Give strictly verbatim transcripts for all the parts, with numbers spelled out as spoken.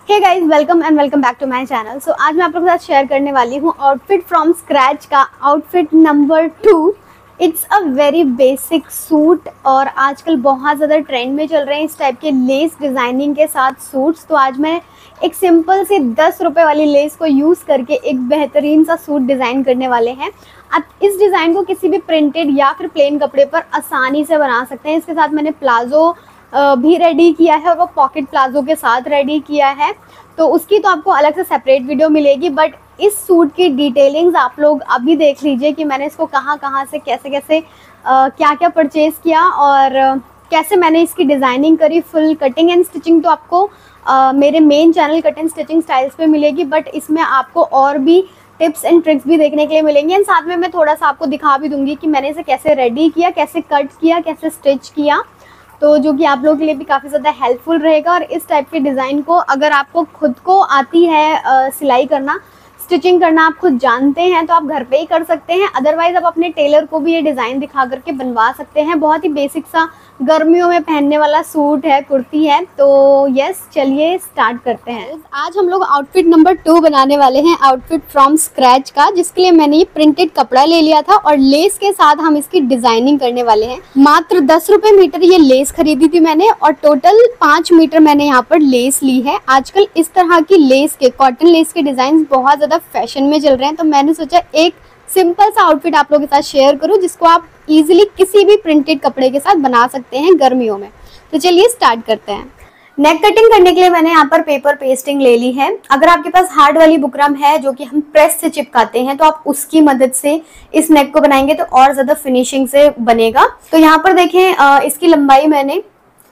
Hey guys, welcome and welcome back to my channel. So आज मैं आप लोगों के साथ शेयर करने वाली हूँ आउटफिट फ्रॉम स्क्रैच का outfit number two. It's a very basic suit और आजकल बहुत ज़्यादा ट्रेंड में चल रहे हैं इस टाइप के लेस डिज़ाइनिंग के साथ सूट्स। तो आज मैं एक सिंपल सी दस रुपये वाली लेस को यूज़ करके एक बेहतरीन सा सूट डिज़ाइन करने वाले हैं। आप इस डिज़ाइन को किसी भी प्रिंटेड या फिर प्लेन कपड़े पर आसानी से बना सकते हैं। इसके साथ मैंने प्लाजो भी रेडी किया है और वो पॉकेट प्लाजो के साथ रेडी किया है, तो उसकी तो आपको अलग से सेपरेट वीडियो मिलेगी। बट इस सूट की डिटेलिंग्स आप लोग अभी देख लीजिए कि मैंने इसको कहाँ कहाँ से कैसे कैसे आ, क्या क्या परचेज़ किया और आ, कैसे मैंने इसकी डिज़ाइनिंग करी। फुल कटिंग एंड स्टिचिंग तो आपको आ, मेरे main channel cut and stitching styles पे मिलेगी, बट इसमें आपको और भी टिप्स एंड ट्रिक्स भी देखने के लिए मिलेंगे। एंड साथ में मैं थोड़ा सा आपको दिखा भी दूंगी कि मैंने इसे कैसे रेडी किया, कैसे कट किया, कैसे स्टिच किया, तो जो कि आप लोगों के लिए भी काफ़ी ज़्यादा हेल्पफुल रहेगा। और इस टाइप के डिज़ाइन को अगर आपको खुद को आती है आ, सिलाई करना, स्टिचिंग करना आप खुद जानते हैं, तो आप घर पे ही कर सकते हैं। अदरवाइज़ आप अपने टेलर को भी ये डिज़ाइन दिखा करके बनवा सकते हैं। बहुत ही बेसिक सा गर्मियों में पहनने वाला सूट है, कुर्ती है। तो यस, चलिए स्टार्ट करते हैं। आज हम लोग आउटफिट नंबर टू बनाने वाले हैं, आउटफिट फ्रॉम स्क्रैच का, जिसके लिए मैंने ये प्रिंटेड कपड़ा ले लिया था और लेस के साथ हम इसकी डिजाइनिंग करने वाले हैं। मात्र दस रुपये मीटर ये लेस खरीदी थी मैंने और टोटल पाँच मीटर मैंने यहाँ पर लेस ली है। आजकल इस तरह की लेस के, कॉटन लेस के डिजाइन बहुत ज़्यादा फैशन में चल रहे हैं, तो मैंने सोचा एक सिंपल सा आउटफिट आप लोगों के साथ शेयर करूं जिसको आप इजीली किसी भी प्रिंटेड कपड़े के साथ बना सकते हैं गर्मियों में। तो चलिए स्टार्ट करते हैं। नेक कटिंग करने के लिए मैंने यहाँ पर पेपर पेस्टिंग ले ली है। अगर आपके पास हार्ड वाली बुकरम है जो कि हम प्रेस से चिपकाते हैं, तो आप उसकी मदद से इस नेक को बनाएंगे तो और ज्यादा फिनिशिंग से बनेगा। तो यहाँ पर देखें, इसकी लंबाई मैंने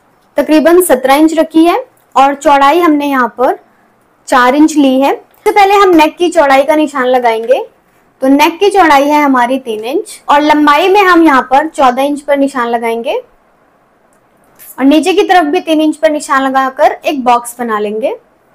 तकरीबन सत्रह इंच रखी है और चौड़ाई हमने यहाँ पर चार इंच ली है। सबसे पहले हम नेक की चौड़ाई का निशान लगाएंगे। तो नेक की चौड़ाई है हमारी तीन इंच और लंबाई में हम यहाँ पर चौदह इंच पर निशान लगाएंगे और नीचे की तरफ भी तीन इंच पर निशान लगाकर एक बॉक्स बना लेंगे।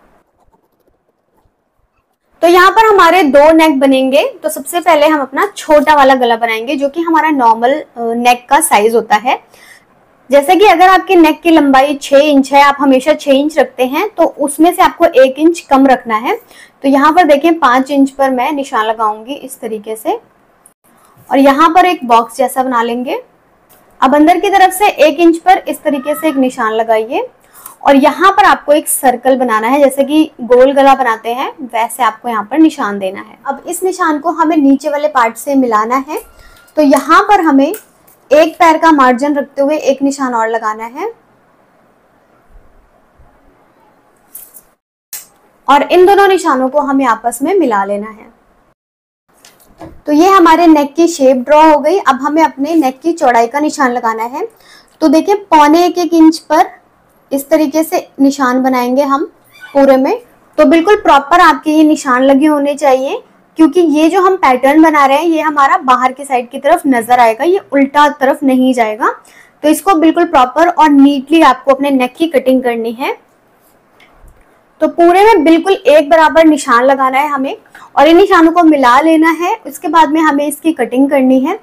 तो यहाँ पर हमारे दो नेक बनेंगे। तो सबसे पहले हम अपना छोटा वाला गला बनाएंगे जो कि हमारा नॉर्मल नेक का साइज होता है। जैसे कि अगर आपके नेक की लंबाई छह इंच है, आप हमेशा छह इंच रखते हैं, तो उसमें से आपको एक इंच कम रखना है। तो यहाँ पर देखें, पाँच इंच पर मैं निशान लगाऊंगी इस तरीके से और यहाँ पर एक बॉक्स जैसा बना लेंगे। अब अंदर की तरफ से एक इंच पर इस तरीके से एक निशान लगाइए और यहाँ पर आपको एक सर्कल बनाना है। जैसे कि गोल गला बनाते हैं वैसे आपको यहाँ पर निशान देना है। अब इस निशान को हमें नीचे वाले पार्ट से मिलाना है। तो यहाँ पर हमें एक पैर का मार्जिन रखते हुए एक निशान और लगाना है और इन दोनों निशानों को हमें आपस में मिला लेना है। तो ये हमारे नेक की शेप ड्रॉ हो गई। अब हमें अपने नेक की चौड़ाई का निशान लगाना है। तो देखिए, पौने एक एक इंच पर इस तरीके से निशान बनाएंगे हम पूरे में। तो बिल्कुल प्रॉपर आपके ये निशान लगे होने चाहिए, क्योंकि ये जो हम पैटर्न बना रहे हैं ये हमारा बाहर की साइड की तरफ नजर आएगा, ये उल्टा तरफ नहीं जाएगा। तो इसको बिल्कुल प्रॉपर और नीटली आपको अपने नेक की कटिंग करनी है। तो पूरे में बिल्कुल एक बराबर निशान लगाना है हमें और इन निशानों को मिला लेना है। उसके बाद में हमें इसकी कटिंग करनी है।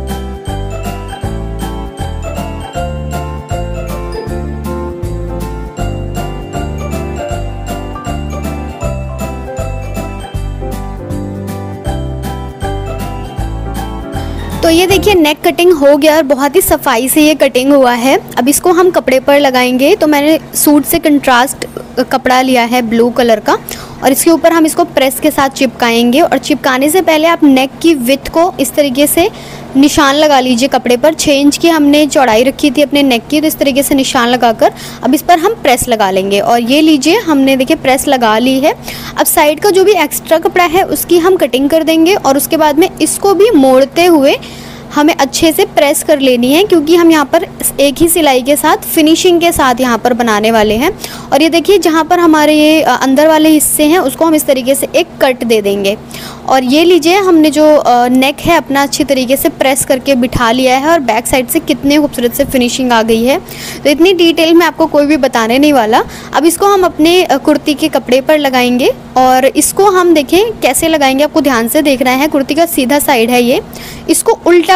तो ये देखिए, नेक कटिंग हो गया और बहुत ही सफाई से ये कटिंग हुआ है। अब इसको हम कपड़े पर लगाएंगे। तो मैंने सूट से कंट्रास्ट कपड़ा लिया है ब्लू कलर का और इसके ऊपर हम इसको प्रेस के साथ चिपकाएंगे। और चिपकाने से पहले आप नेक की विड्थ को इस तरीके से निशान लगा लीजिए कपड़े पर। छः इंच की हमने चौड़ाई रखी थी अपने नेक की, तो इस तरीके से निशान लगाकर अब इस पर हम प्रेस लगा लेंगे। और ये लीजिए, हमने देखिए प्रेस लगा ली है। अब साइड का जो भी एक्स्ट्रा कपड़ा है उसकी हम कटिंग कर देंगे और उसके बाद में इसको भी मोड़ते हुए हमें अच्छे से प्रेस कर लेनी है, क्योंकि हम यहाँ पर एक ही सिलाई के साथ फिनिशिंग के साथ यहाँ पर बनाने वाले हैं। और ये देखिए, जहाँ पर हमारे ये अंदर वाले हिस्से हैं उसको हम इस तरीके से एक कट दे देंगे। और ये लीजिए, हमने जो नेक है अपना अच्छी तरीके से प्रेस करके बिठा लिया है और बैक साइड से कितने खूबसूरत से फिनिशिंग आ गई है। तो इतनी डिटेल में आपको कोई भी बताने नहीं वाला। अब इसको हम अपने कुर्ती के कपड़े पर लगाएंगे और इसको हम देखें कैसे लगाएंगे, आपको ध्यान से देखना है। कुर्ती का सीधा साइड है ये, इसको उल्टा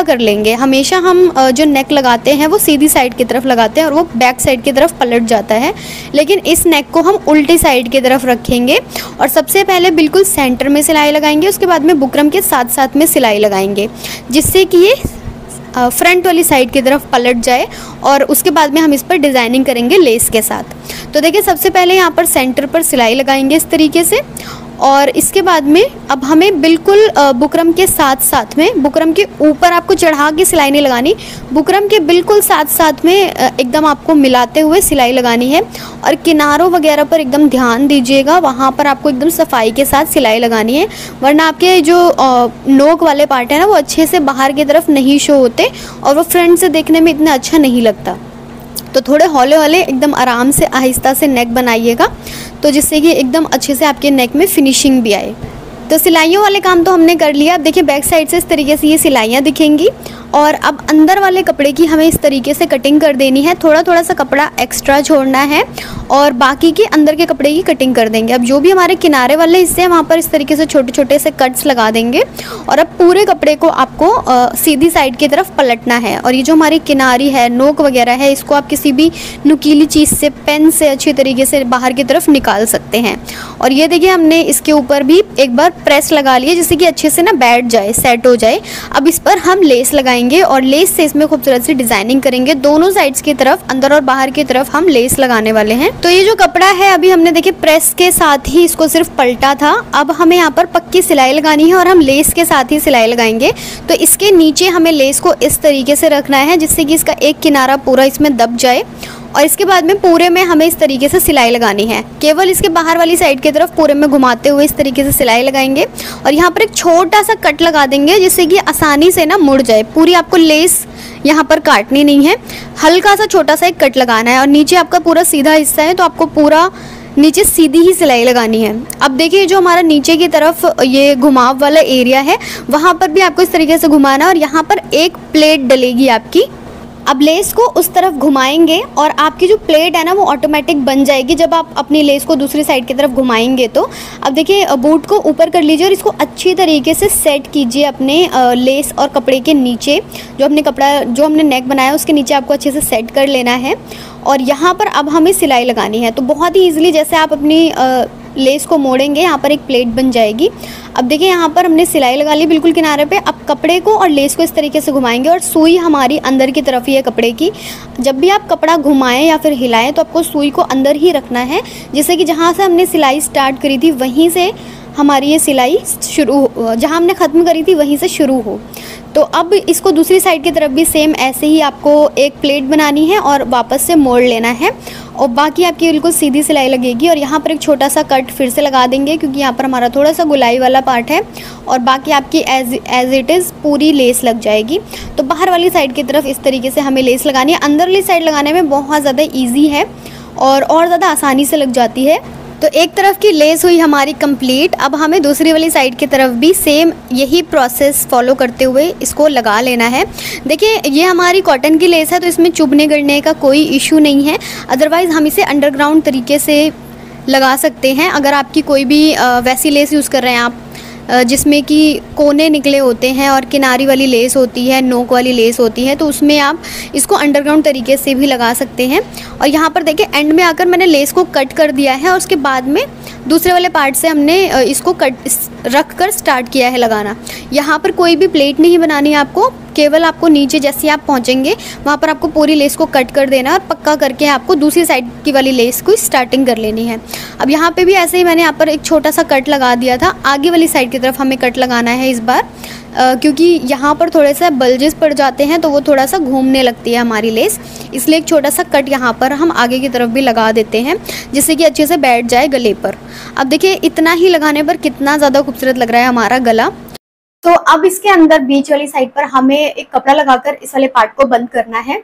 कर लेंगे। हमेशा हम जो नेक लगाते हैं वो सीधी साइड की तरफ लगाते हैं और वो बैक साइड की तरफ पलट जाता है, लेकिन इस नेक को हम उल्टी साइड की तरफ रखेंगे और सबसे पहले बिल्कुल सेंटर में सिलाई लगाएंगे, उसके बाद में बुकरम के साथ साथ में सिलाई लगाएंगे जिससे कि ये फ्रंट वाली साइड की तरफ पलट जाए और उसके बाद में हम इस पर डिज़ाइनिंग करेंगे लेस के साथ। तो देखिए सबसे पहले यहाँ पर सेंटर पर सिलाई लगाएंगे इस तरीके से और इसके बाद में अब हमें बिल्कुल बुकरम के साथ साथ में, बुकरम के ऊपर आपको चढ़ा के सिलाई नहीं लगानी, बुकरम के बिल्कुल साथ साथ में एकदम आपको मिलाते हुए सिलाई लगानी है और किनारों वगैरह पर एकदम ध्यान दीजिएगा, वहाँ पर आपको एकदम सफाई के साथ सिलाई लगानी है, वरना आपके जो नोक वाले पार्ट है ना वो अच्छे से बाहर की तरफ नहीं शो होते और वो फ्रंट से देखने में इतना अच्छा नहीं लगता। तो थोड़े हौले हौले एकदम आराम से आहिस्ता से नेक बनाइएगा, तो जिससे कि एकदम अच्छे से आपके नेक में फिनिशिंग भी आए। तो सिलाइयों वाले काम तो हमने कर लिया। अब देखिए बैक साइड से इस तरीके से ये सिलाइयाँ दिखेंगी और अब अंदर वाले कपड़े की हमें इस तरीके से कटिंग कर देनी है। थोड़ा थोड़ा सा कपड़ा एक्स्ट्रा छोड़ना है और बाकी के अंदर के कपड़े की कटिंग कर देंगे। अब जो भी हमारे किनारे वाले हिस्से हैं वहाँ पर इस तरीके से छोटे छोटे से कट्स लगा देंगे और अब पूरे कपड़े को आपको आ, सीधी साइड की तरफ पलटना है और ये जो हमारी किनारी है, नोक वगैरह है, इसको आप किसी भी नुकीली चीज़ से, पेन से अच्छी तरीके से बाहर की तरफ निकाल सकते हैं। और ये देखिए हमने इसके ऊपर भी एक बार प्रेस लगा लिया जिससे कि अच्छे से ना बैठ जाए, सेट हो जाए। अब इस पर हम लेस लगाएंगे और लेस से इसमें खूबसूरत सी डिजाइनिंग करेंगे। दोनों साइड्स की तरफ, अंदर और बाहर की तरफ हम लेस लगाने वाले हैं। तो ये जो कपड़ा है अभी हमने देखिए प्रेस के साथ ही इसको सिर्फ पलटा था, अब हमें यहाँ पर पक्की सिलाई लगानी है और हम लेस के साथ ही सिलाई लगाएंगे। तो इसके नीचे हमें लेस को इस तरीके से रखना है जिससे कि इसका एक किनारा पूरा इसमें दब जाए और इसके बाद में पूरे में हमें इस तरीके से सिलाई लगानी है। केवल इसके बाहर वाली साइड की तरफ पूरे में घुमाते हुए इस तरीके से सिलाई लगाएंगे और यहाँ पर एक छोटा सा कट लगा देंगे जिससे कि आसानी से ना मुड़ जाए। पूरी आपको लेस यहाँ पर काटनी नहीं है, हल्का सा छोटा सा एक कट लगाना है और नीचे आपका पूरा सीधा हिस्सा है तो आपको पूरा नीचे सीधी ही सिलाई लगानी है। अब देखिए जो हमारा नीचे की तरफ ये घुमाव वाला एरिया है वहाँ पर भी आपको इस तरीके से घुमाना है और यहाँ पर एक प्लेट डलेगी आपकी। अब लेस को उस तरफ घुमाएंगे और आपकी जो प्लेट है ना वो ऑटोमेटिक बन जाएगी जब आप अपनी लेस को दूसरी साइड की तरफ घुमाएंगे। तो अब देखिए बूट को ऊपर कर लीजिए और इसको अच्छी तरीके से सेट कीजिए अपने लेस और कपड़े के नीचे। जो हमने कपड़ा जो हमने नेक बनाया उसके नीचे आपको अच्छे से सेट कर लेना है और यहाँ पर अब हमें सिलाई लगानी है। तो बहुत ही ईजिली जैसे आप अपनी आ, लेस को मोड़ेंगे यहाँ पर एक प्लेट बन जाएगी। अब देखिए यहाँ पर हमने सिलाई लगा ली बिल्कुल किनारे पे। अब कपड़े को और लेस को इस तरीके से घुमाएंगे और सुई हमारी अंदर की तरफ ही है कपड़े की। जब भी आप कपड़ा घुमाएं या फिर हिलाएं तो आपको सुई को अंदर ही रखना है जिससे कि जहाँ से हमने सिलाई स्टार्ट करी थी वहीं से हमारी ये सिलाई शुरू, जहाँ हमने ख़त्म करी थी वहीं से शुरू हो। तो अब इसको दूसरी साइड की तरफ भी सेम ऐसे ही आपको एक प्लेट बनानी है और वापस से मोड़ लेना है और बाकी आपकी बिल्कुल सीधी सिलाई लगेगी। और यहाँ पर एक छोटा सा कट फिर से लगा देंगे क्योंकि यहाँ पर हमारा थोड़ा सा गुलाई वाला पार्ट है और बाकी आपकी एज एज इट इज़ पूरी लेस लग जाएगी। तो बाहर वाली साइड की तरफ इस तरीके से हमें लेस लगानी है। अंदर वाली साइड लगाने में बहुत ज़्यादा ईजी है और और ज़्यादा आसानी से लग जाती है। तो एक तरफ की लेस हुई हमारी कंप्लीट। अब हमें दूसरी वाली साइड की तरफ भी सेम यही प्रोसेस फॉलो करते हुए इसको लगा लेना है। देखिए ये हमारी कॉटन की लेस है तो इसमें चुभने गड़ने का कोई इशू नहीं है, अदरवाइज़ हम इसे अंडरग्राउंड तरीके से लगा सकते हैं। अगर आपकी कोई भी वैसी लेस यूज़ कर रहे हैं आप जिसमें कि कोने निकले होते हैं और किनारी वाली लेस होती है, नोक वाली लेस होती है, तो उसमें आप इसको अंडरग्राउंड तरीके से भी लगा सकते हैं। और यहाँ पर देखिए एंड में आकर मैंने लेस को कट कर दिया है और उसके बाद में दूसरे वाले पार्ट से हमने इसको कट रख कर स्टार्ट किया है लगाना। यहाँ पर कोई भी प्लेट नहीं बनानी है आपको, केवल आपको नीचे जैसे आप पहुँचेंगे वहाँ पर आपको पूरी लेस को कट कर देना और पक्का करके आपको दूसरी साइड की वाली लेस को स्टार्टिंग कर लेनी है। अब यहाँ पे भी ऐसे ही मैंने यहाँ पर एक छोटा सा कट लगा दिया था। आगे वाली साइड की तरफ हमें कट लगाना है इस बार, आ, क्योंकि यहाँ पर थोड़े से बल्जेस पड़ जाते हैं तो वो थोड़ा सा घूमने लगती है हमारी लेस, इसलिए एक छोटा सा कट यहाँ पर हम आगे की तरफ भी लगा देते हैं जिससे कि अच्छे से बैठ जाए गले पर। अब देखिए इतना ही लगाने पर कितना ज़्यादा खूबसूरत लग रहा है हमारा गला। तो अब इसके अंदर बीच वाली साइड पर हमें एक कपड़ा लगाकर इस वाले पार्ट को बंद करना है।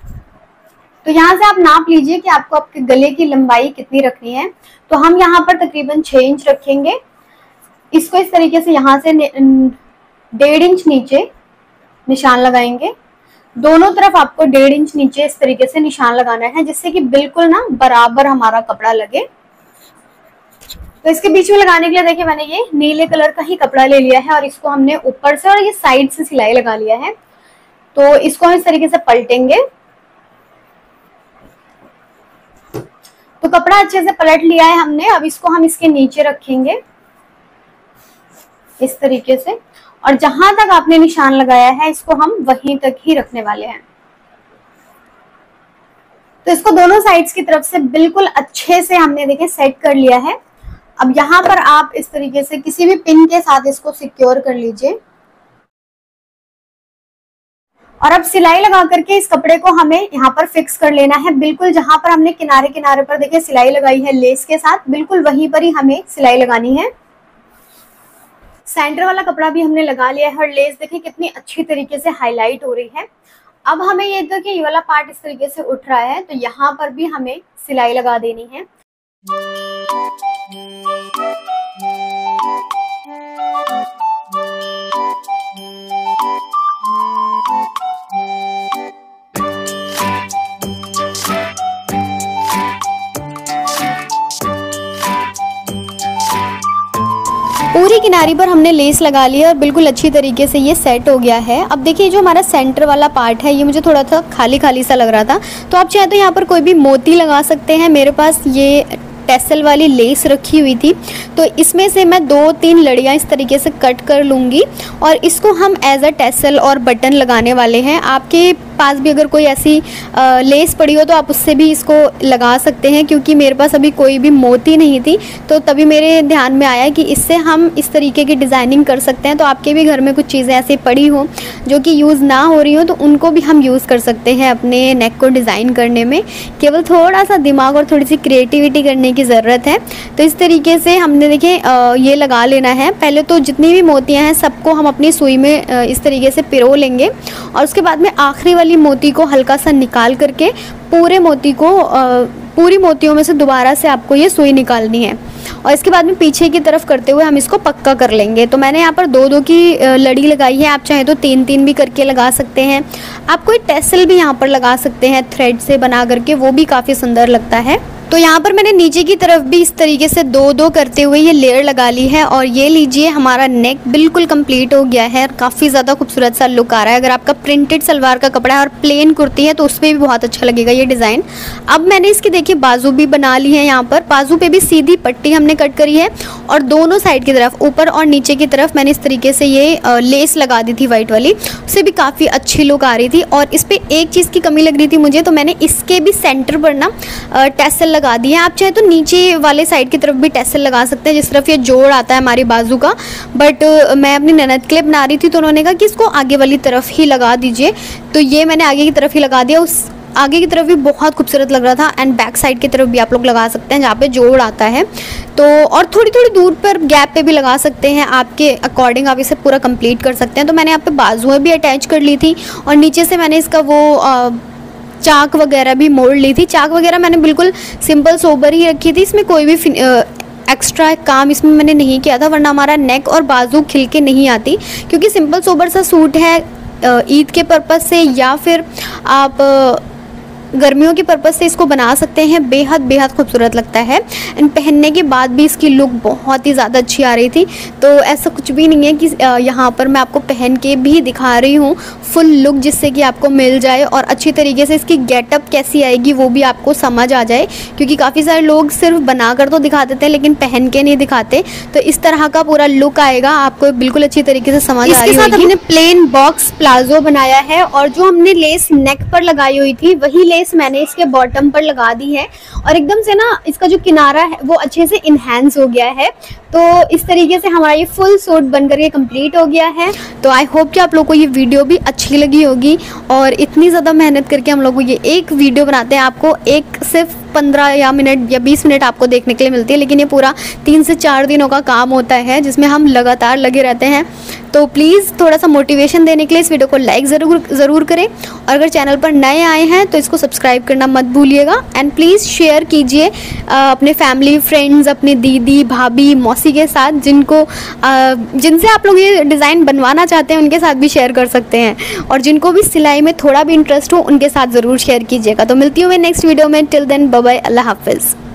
तो यहाँ से आप नाप लीजिए कि आपको आपके गले की लंबाई कितनी रखनी है। तो हम यहाँ पर तकरीबन छः इंच रखेंगे। इसको इस तरीके से यहाँ से डेढ़ इंच नीचे निशान लगाएंगे। दोनों तरफ आपको डेढ़ इंच नीचे इस तरीके से निशान लगाना है जिससे कि बिल्कुल ना बराबर हमारा कपड़ा लगे। तो इसके बीच में लगाने के लिए देखिए मैंने ये नीले कलर का ही कपड़ा ले लिया है और इसको हमने ऊपर से और ये साइड से सिलाई लगा लिया है। तो इसको हम इस तरीके से पलटेंगे। तो कपड़ा अच्छे से पलट लिया है हमने। अब इसको हम इसके नीचे रखेंगे इस तरीके से, और जहां तक आपने निशान लगाया है इसको हम वहीं तक ही रखने वाले हैं। तो इसको दोनों साइड्स की तरफ से बिल्कुल अच्छे से हमने देखे सेट कर लिया है। अब यहाँ पर आप इस तरीके से किसी भी पिन के साथ इसको सिक्योर कर लीजिए, और अब सिलाई लगा करके इस कपड़े को हमें यहाँ पर फिक्स कर लेना है। बिल्कुल जहां पर हमने किनारे किनारे पर देखिए सिलाई लगाई है लेस के साथ, बिल्कुल वहीं पर ही हमें सिलाई लगानी है। सेंटर वाला कपड़ा भी हमने लगा लिया है और लेस देखिए कितनी अच्छी तरीके से हाईलाइट हो रही है। अब हमें ये देखिए ये वाला पार्ट इस तरीके से उठ रहा है, तो यहाँ पर भी हमें सिलाई लगा देनी है। पूरी किनारी पर हमने लेस लगा लिया और बिल्कुल अच्छी तरीके से ये सेट हो गया है। अब देखिए जो हमारा सेंटर वाला पार्ट है ये मुझे थोड़ा सा खाली खाली सा लग रहा था, तो आप चाहे तो यहाँ पर कोई भी मोती लगा सकते हैं। मेरे पास ये टेसल वाली लेस रखी हुई थी, तो इसमें से मैं दो तीन लड़ियाँ इस तरीके से कट कर लूँगी और इसको हम एज अ टेसल और बटन लगाने वाले हैं। आपके पास भी अगर कोई ऐसी आ, लेस पड़ी हो तो आप उससे भी इसको लगा सकते हैं, क्योंकि मेरे पास अभी कोई भी मोती नहीं थी, तो तभी मेरे ध्यान में आया कि इससे हम इस तरीके की डिज़ाइनिंग कर सकते हैं। तो आपके भी घर में कुछ चीज़ें ऐसी पड़ी हो जो कि यूज़ ना हो रही हो तो उनको भी हम यूज़ कर सकते हैं अपने नेक को डिज़ाइन करने में। केवल थोड़ा सा दिमाग और थोड़ी सी क्रिएटिविटी करने की ज़रूरत है। तो इस तरीके से हमने देखिए ये लगा लेना है। पहले तो जितनी भी मोतियाँ हैं सबको हम अपनी सुई में इस तरीके से पिरो लेंगे, और उसके बाद में आखिरी वाली मोती को हल्का सा निकाल करके पूरे मोती को पूरी मोतियों में से दोबारा से आपको ये सुई निकालनी है, और इसके बाद में पीछे की तरफ करते हुए हम इसको पक्का कर लेंगे। तो मैंने यहाँ पर दो दो की लड़ी लगाई है, आप चाहे तो तीन तीन भी करके लगा सकते हैं। आप कोई टेसल भी यहाँ पर लगा सकते हैं थ्रेड से बना करके, वो भी काफ़ी सुंदर लगता है। तो यहाँ पर मैंने नीचे की तरफ भी इस तरीके से दो दो करते हुए ये लेयर लगा ली है, और ये लीजिए हमारा नेक बिल्कुल कंप्लीट हो गया है। काफ़ी ज़्यादा खूबसूरत सा लुक आ रहा है। अगर आपका प्रिंटेड सलवार का कपड़ा है और प्लेन कुर्ती है तो उस पर भी बहुत अच्छा लगेगा ये डिज़ाइन। अब मैंने इसकी देखिए बाजू भी बना ली है। यहाँ पर बाजू पे भी सीधी पट्टी हमने कट करी है, और दोनों साइड की तरफ ऊपर और नीचे की तरफ मैंने इस तरीके से ये लेस लगा दी थी वाइट वाली, उससे भी काफ़ी अच्छी लुक आ रही थी। और इस पर एक चीज़ की कमी लग रही थी मुझे, तो मैंने इसके भी सेंटर पर ना टेसल लगा दी है। आप चाहे तो नीचे वाले साइड की तरफ भी टेसल लगा सकते हैं, जिस तरफ ये जोड़ आता है हमारी बाजू का, बट मैं अपनी ननद के लिए बना रही थी तो उन्होंने कहा कि इसको आगे वाली तरफ ही लगा दीजिए, तो ये मैंने आगे की तरफ ही लगा दिया। उस आगे की तरफ भी बहुत खूबसूरत लग रहा था, एंड बैक साइड की तरफ भी आप लोग लगा सकते हैं जहाँ पे जोड़ आता है। तो और थोड़ी थोड़ी दूर पर गैप पे भी लगा सकते हैं, आपके अकॉर्डिंग आप इसे पूरा कंप्लीट कर सकते हैं। तो मैंने यहाँ पे बाजुएं भी अटैच कर ली थी, और नीचे से मैंने इसका वो आ, चाक वगैरह भी मोड़ ली थी। चाक वगैरह मैंने बिल्कुल सिंपल सोबर ही रखी थी, इसमें कोई भी एक्स्ट्रा काम इसमें मैंने नहीं किया था, वरना हमारा नेक और बाजू खिल के नहीं आती। क्योंकि सिंपल सोबर सा सूट है, ईद के पर्पज़ से या फिर आप गर्मियों के पर्पज़ से इसको बना सकते हैं। बेहद बेहद खूबसूरत लगता है, एंड पहनने के बाद भी इसकी लुक बहुत ही ज़्यादा अच्छी आ रही थी। तो ऐसा कुछ भी नहीं है कि यहाँ पर मैं आपको पहन के भी दिखा रही हूँ फुल लुक, जिससे कि आपको मिल जाए और अच्छी तरीके से इसकी गेटअप कैसी आएगी वो भी आपको समझ आ जाए। क्योंकि काफ़ी सारे लोग सिर्फ बना कर तो दिखा देते हैं लेकिन पहन के नहीं दिखाते, तो इस तरह का पूरा लुक आएगा, आपको बिल्कुल अच्छी तरीके से समझ आ रही है। इसके साथ हमने प्लेन बॉक्स प्लाजो बनाया है, और जो हमने लेस नेक पर लगाई हुई थी वही लेस मैंने इसके बॉटम पर लगा दी है, और एकदम से ना इसका जो किनारा है वो अच्छे से इनहैंस हो गया है। तो इस तरीके से हमारा ये फुल सूट बनकर के कंप्लीट हो गया है। तो आई होप कि आप लोगों को ये वीडियो भी अच्छी लगी होगी, और इतनी ज़्यादा मेहनत करके हम लोग को ये एक वीडियो बनाते हैं, आपको एक सिर्फ पंद्रह या मिनट या बीस मिनट आपको देखने के लिए मिलती है, लेकिन ये पूरा तीन से चार दिनों का काम होता है जिसमें हम लगातार लगे रहते हैं। तो प्लीज़ थोड़ा सा मोटिवेशन देने के लिए इस वीडियो को लाइक ज़रूर ज़रूर करें, और अगर चैनल पर नए आए हैं तो इसको सब्सक्राइब करना मत भूलिएगा, एंड प्लीज़ शेयर कीजिए अपने फैमिली फ्रेंड्स, अपने दीदी भाभी मौसी के साथ, जिनको जिनसे आप लोग ये डिज़ाइन बनवाना चाहते हैं उनके साथ भी शेयर कर सकते हैं, और जिनको भी सिलाई में थोड़ा भी इंटरेस्ट हो उनके साथ ज़रूर शेयर कीजिएगा। तो मिलती हूँ मैं नेक्स्ट वीडियो में। टिल देन बाय बाय, अल्लाह हाफिज़।